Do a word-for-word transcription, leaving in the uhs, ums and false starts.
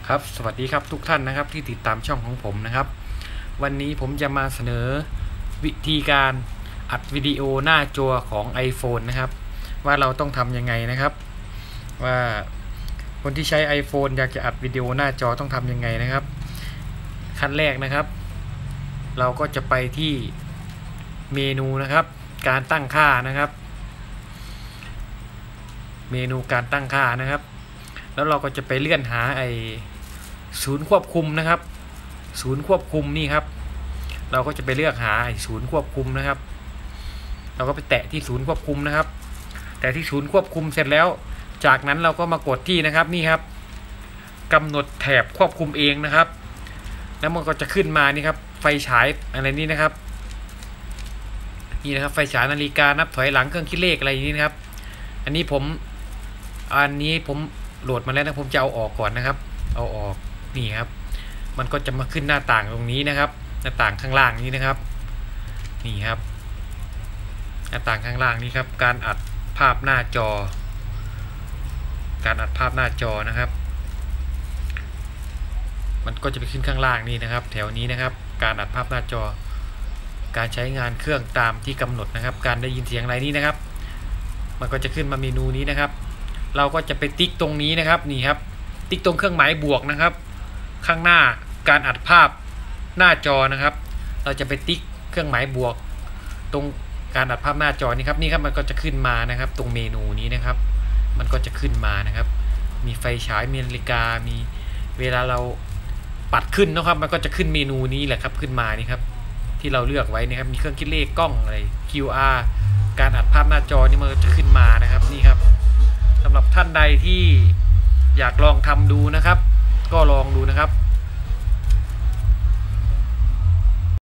ครับสวัสดีครับทุกท่านนะครับที่ติดตามช่องของผมนะครับวันนี้ผมจะมาเสนอวิธีการอัดวิดีโอหน้าจอของ iPhone นะครับว่าเราต้องทำยังไงนะครับว่าคนที่ใช้ iPhone อยากจะอัดวิดีโอหน้าจอต้องทำยังไงนะครับขั้นแรกนะครับเราก็จะไปที่เมนูนะครับการตั้งค่านะครับเมนูการตั้งค่านะครับแล้วเราก็จะไปเลื่อนหาไอศูนย์ควบคุมนะครับศูนย์ควบคุมนี่ครับเราก็จะไปเลือกหาไอศูนย์ควบคุมนะครับเราก็ไปแตะที่ศูนย์ควบคุมนะครับแต่ที่ศูนย์ควบคุมเสร็จแล้วจากนั้นเราก็มากดที่นะครับนี่ครับกำหนดแถบควบคุมเองนะครับแล้วมันก็จะขึ้นมานี่ครับไฟฉายอะไรนี้นะครับนี่นะครับไฟฉายนาฬิกานับถอยหลังเครื่องคิดเลขอะไรอย่างนี้นะครับอันนี้ผมอันนี้ผมโหลดมาแล้วนะผมจะเอาออกก่อนนะครับเอาออกนี่ครับมันก็จะมาขึ้นหน้าต่างตรงนี้นะครับหน้าต่างข้างล่างนี้นะครับนี่ครับหน้าต่างข้างล่างนี้ครับการอัดภาพหน้าจอการอัดภาพหน้าจอนะครับมันก็จะไปขึ้นข้างล่างนี่นะครับแถวนี้นะครับการอัดภาพหน้าจอการใช้งานเครื่องตามที่กำหนดนะครับการได้ยินเสียงอะไรนี้นะครับมันก็จะขึ้นมาเมนูนี้นะครับเราก็จะไปติ๊กตรงนี้นะครับนี่ครับติ๊กตรงเครื่องหมายบวกนะครับข้างหน้าการอัดภาพหน้าจอนะครับเราจะไปติ๊กเครื่องหมายบวกตรงการอัดภาพหน้าจอนี่ครับนี่ครับมันก็จะขึ้นมานะครับตรงเมนูนี้นะครับมันก็จะขึ้นมานะครับมีไฟฉายมีนาฬิกามีเวลาเราปัดขึ้นนะครับมันก็จะขึ้นเมนูนี้แหละครับขึ้นมานี่ครับที่เราเลือกไว้นะครับมีเครื่องคิดเลขกล้องอะไร คิว อาร์ การอัดภาพหน้าจอนี่มันจะขึ้นมานะครับนี่ครับสำหรับท่านใดที่อยากลองทำดูนะครับก็ลองดูนะครับ